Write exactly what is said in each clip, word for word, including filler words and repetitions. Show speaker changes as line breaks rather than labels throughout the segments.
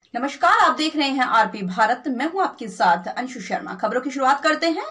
नमस्कार, आप देख रहे हैं आरपी भारत। मैं हूं आपके साथ अंशु शर्मा। खबरों की शुरुआत करते हैं।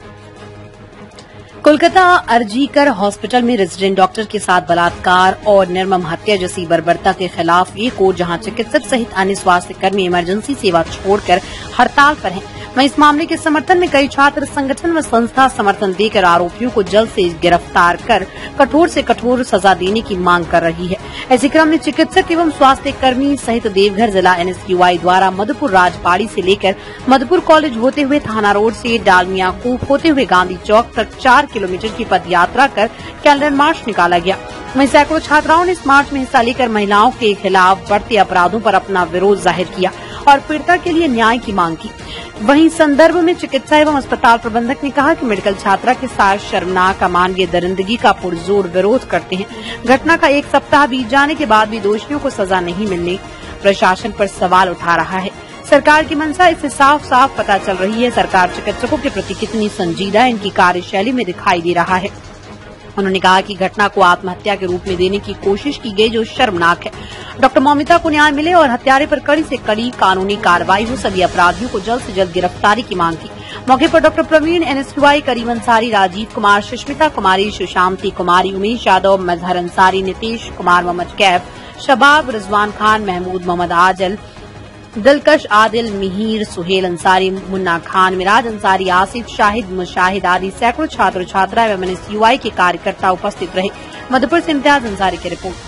कोलकाता अर्जीकर हॉस्पिटल में रेजिडेंट डॉक्टर के साथ बलात्कार और निर्मम हत्या जैसी बर्बरता के खिलाफ एक ओर जहां चिकित्सक सहित अन्य स्वास्थ्य कर्मी इमरजेंसी सेवा छोड़कर हड़ताल पर हैं, वहीं इस मामले के समर्थन में कई छात्र संगठन व संस्था समर्थन देकर आरोपियों को जल्द से गिरफ्तार कर कठोर से कठोर सजा देने की मांग कर रही है। इसी क्रम में चिकित्सक एवं स्वास्थ्य कर्मी सहित देवघर जिला एनएसयूआई द्वारा मधुपुर राजबाड़ी से लेकर मधुपुर कॉलेज होते हुए थाना रोड से डालमिया कूप होते हुए गांधी चौक तक चार किलोमीटर की पद यात्रा कर कैलेंडर मार्च निकाला गया। वहीं सैकड़ों छात्राओं ने इस मार्च में हिस्सा लेकर महिलाओं के खिलाफ बढ़ते अपराधों पर अपना विरोध जाहिर किया और पीड़िता के लिए न्याय की मांग की। वहीं संदर्भ में चिकित्सा एवं अस्पताल प्रबंधक ने कहा कि मेडिकल छात्रा के साथ शर्मनाक अमानवीय दरिंदगी का पुरजोर विरोध करते हैं। घटना का एक सप्ताह बीत जाने के बाद भी दोषियों को सजा नहीं मिलने प्रशासन पर सवाल उठा रहा है। सरकार की मंशा इससे साफ साफ पता चल रही है। सरकार चिकित्सकों के प्रति कितनी संजीदा इनकी कार्यशैली में दिखाई दे रहा है। उन्होंने कहा कि घटना को आत्महत्या के रूप में देने की कोशिश की गई, जो शर्मनाक है। डॉक्टर मौमिता को न्याय मिले और हत्यारे पर कड़ी से कड़ी कानूनी कार्रवाई हो। सभी अपराधियों को जल्द से जल्द गिरफ्तारी की मांग की। मौके पर डॉक्टर प्रवीण, एनएसयूआई, करीम अंसारी, राजीव कुमार, सुष्मिता कुमारी, सुशांति कुमारी, उमेश यादव, मजहर अंसारी, नीतीश कुमार, मोहम्मद कैफ, शबाब, रिजवान खान, महमूद मोहम्मद आजल, दिलकश आदिल, मिहिर, सुहेल अंसारी, मुन्ना खान, मिराज अंसारी, आसिफ, शाहिद, मुशाहिद आदि सैकड़ों छात्र छात्रा एवं एनएसयूआई के कार्यकर्ता उपस्थित रहे। मधुपुर से इम्तियाज अंसारी की रिपोर्ट।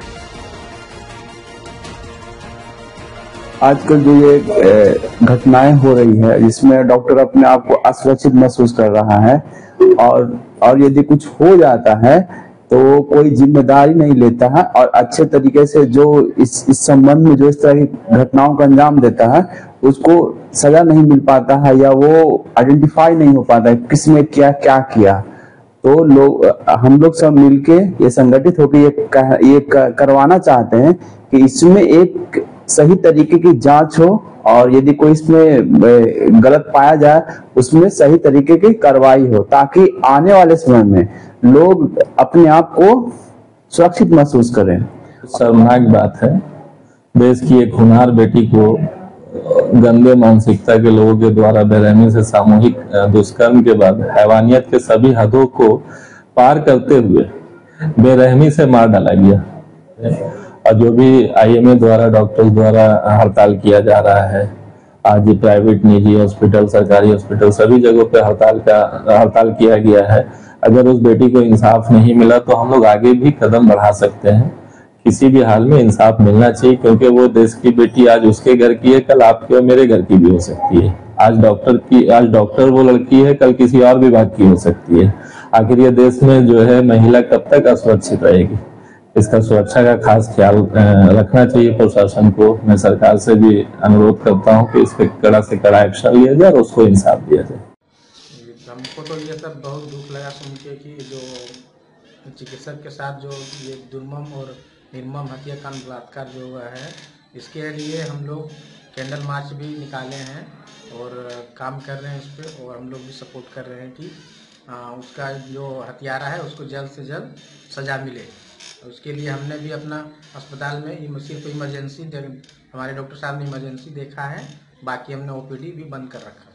आजकल जो ये घटनाएं हो रही है, जिसमें डॉक्टर अपने आप को असुरक्षित महसूस कर रहा है और और यदि कुछ हो जाता है तो कोई जिम्मेदारी नहीं लेता है और अच्छे तरीके से जो इस इस संबंध में जो इस तरह की घटनाओं का अंजाम देता है उसको सजा नहीं मिल पाता है या वो आइडेंटिफाई नहीं हो पाता है किसने क्या क्या किया। तो लोग हम लोग सब मिलके ये संगठित होकर ये ये करवाना चाहते हैं कि इसमें एक सही तरीके की जांच हो और यदि कोई इसमें गलत पाया जाए उसमें सही तरीके की कार्रवाई हो, ताकि आने वाले समय में लोग अपने आप को सुरक्षित महसूस करें।
शर्मनाक बात है, देश की एक होनहार बेटी को गंदे मानसिकता के लोगों के द्वारा बेरहमी से सामूहिक दुष्कर्म के बाद हैवानियत के सभी हदों को पार करते हुए बेरहमी से मार डाला गया। और जो भी आईएमए द्वारा, डॉक्टर्स द्वारा हड़ताल किया जा रहा है, आज प्राइवेट, निजी हॉस्पिटल, सरकारी हॉस्पिटल, सभी जगहों पे हड़ताल का हड़ताल किया गया है। अगर उस बेटी को इंसाफ नहीं मिला तो हम लोग आगे भी कदम बढ़ा सकते हैं। किसी भी हाल में इंसाफ मिलना चाहिए, क्योंकि वो देश की बेटी आज उसके घर की है, कल आपके और मेरे घर की भी हो सकती है। आज डॉक्टर की आज डॉक्टर वो लड़की है, कल किसी और विभाग की हो सकती है। आखिर ये देश में जो है महिला कब तक असुरक्षित रहेगी? इसका सुरक्षा का खास ख्याल रखना चाहिए प्रशासन को। मैं सरकार से भी अनुरोध करता हूं कि इस पे कड़ा से कड़ा एक्शन लिया जाए और उसको इंसाफ दिया जाए।
हमको तो ये सब बहुत दुख लगा सुन के कि जो चिकित्सक के साथ जो ये दुर्मम और निर्मम हत्याकांड बलात्कार जो हुआ है, इसके लिए हम लोग कैंडल मार्च भी निकाले हैं और काम कर रहे हैं इस पर, और हम लोग भी सपोर्ट कर रहे हैं कि आ, उसका जो हत्यारा है उसको जल्द से जल्द सजा मिले। उसके लिए हमने भी अपना अस्पताल में सिर्फ इमरजेंसी, हमारे डॉक्टर साहब ने इमरजेंसी देखा है, बाकी हमने ओपीडी भी बंद कर रखा है।